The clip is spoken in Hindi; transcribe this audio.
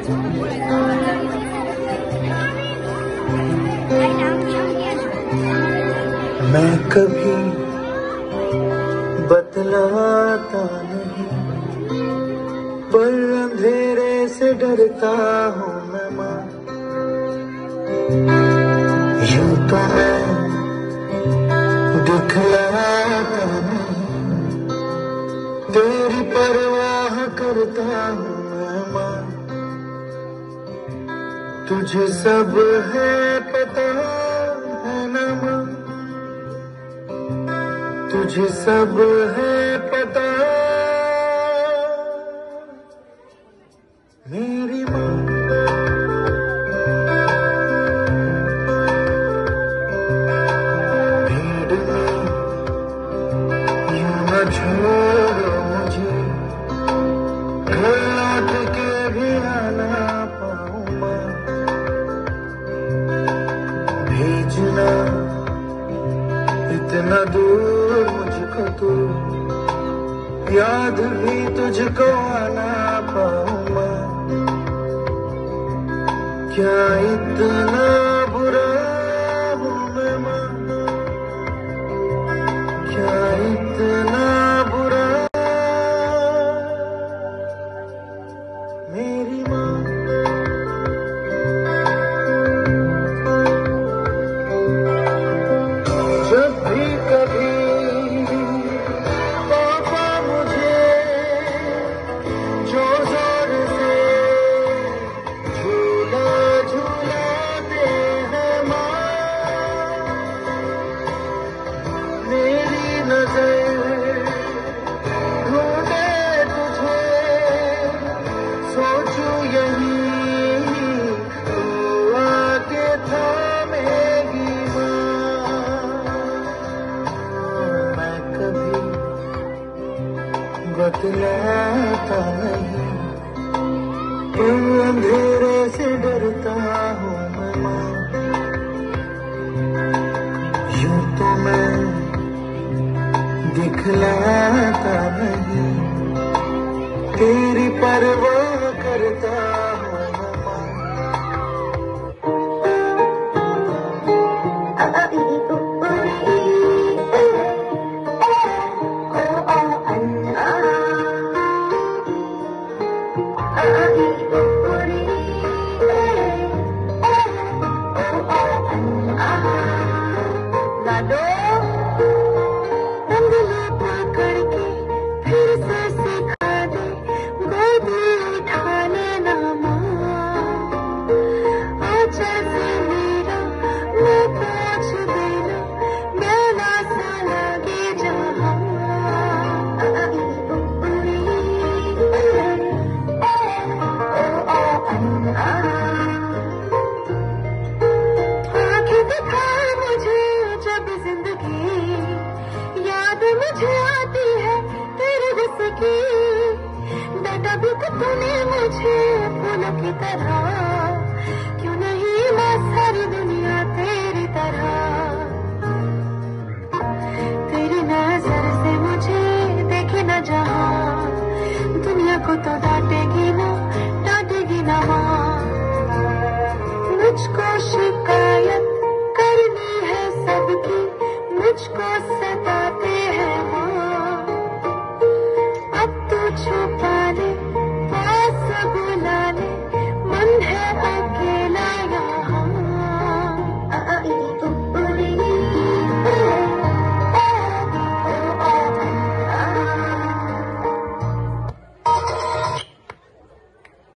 मैं कभी बतलाता नहीं, पर अंधेरे से डरता हूँ मैं माँ। यूं तो मैं दिखलाता नहीं, तेरी परवाह करता हूँ मैं माँ। तुझे सब है पता है ना माँ, तुझे सब है पता मेरी माँ। भीड़ में यूं न छोड़ो मुझे, घर लौट के भी आना पाऊँ माँ। भेजना इतना दूर मुझको तू, याद भी तुझको आना पाऊँ माँ। क्या इतना बुरा हूँ मैं माँ, क्या इतना बुरा मेरी माँ। जब भी कभी पापा मुझे जो जोर से झूला झूलाते हैं माँ, मेरी नजर ढूंढे तुझे, सोचूं यही तू आके थामेगी माँ। मैं कभी बतलाता नहीं, अंधेरे से डरता हूँ मैं माँ। यूं तो मैं दिखलाता नहीं, तेरी परवाह करता हूँ मैं माँ। तूने मुझे फूलों की तरह क्यों नहीं मैं सारी दुनिया